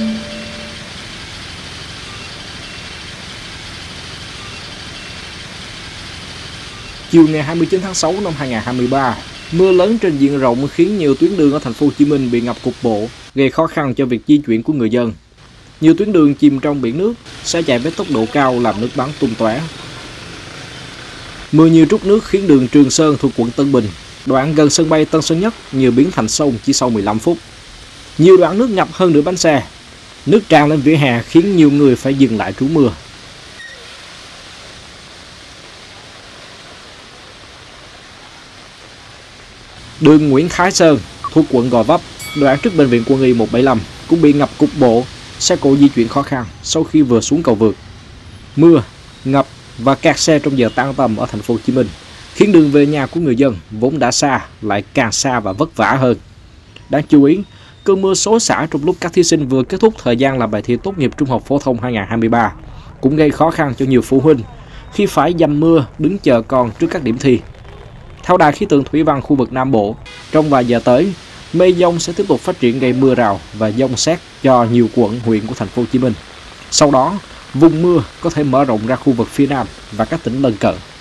Chiều ngày 29 tháng 6 năm 2023, mưa lớn trên diện rộng khiến nhiều tuyến đường ở thành phố Hồ Chí Minh bị ngập cục bộ, gây khó khăn cho việc di chuyển của người dân. Nhiều tuyến đường chìm trong biển nước, xe chạy với tốc độ cao làm nước bắn tung tóe. Mưa như trút nước khiến đường Trường Sơn thuộc quận Tân Bình, đoạn gần sân bay Tân Sơn Nhất như biến thành sông chỉ sau 15 phút. Nhiều đoạn nước ngập hơn nửa bánh xe. Nước tràn lên vỉa hè khiến nhiều người phải dừng lại trú mưa. Đường Nguyễn Thái Sơn thuộc quận Gò Vấp, đoạn trước bệnh viện Quân y 175 cũng bị ngập cục bộ, xe cộ di chuyển khó khăn sau khi vừa xuống cầu vượt. Mưa, ngập và kẹt xe trong giờ tan tầm ở thành phố Hồ Chí Minh khiến đường về nhà của người dân vốn đã xa lại càng xa và vất vả hơn. Đáng chú ý, cơn mưa xối xả trong lúc các thí sinh vừa kết thúc thời gian làm bài thi tốt nghiệp trung học phổ thông 2023 cũng gây khó khăn cho nhiều phụ huynh khi phải dầm mưa đứng chờ con trước các điểm thi. Theo Đài khí tượng thủy văn khu vực Nam Bộ, trong vài giờ tới, mây dông sẽ tiếp tục phát triển gây mưa rào và dông sét cho nhiều quận huyện của thành phố Hồ Chí Minh. Sau đó, vùng mưa có thể mở rộng ra khu vực phía Nam và các tỉnh lân cận.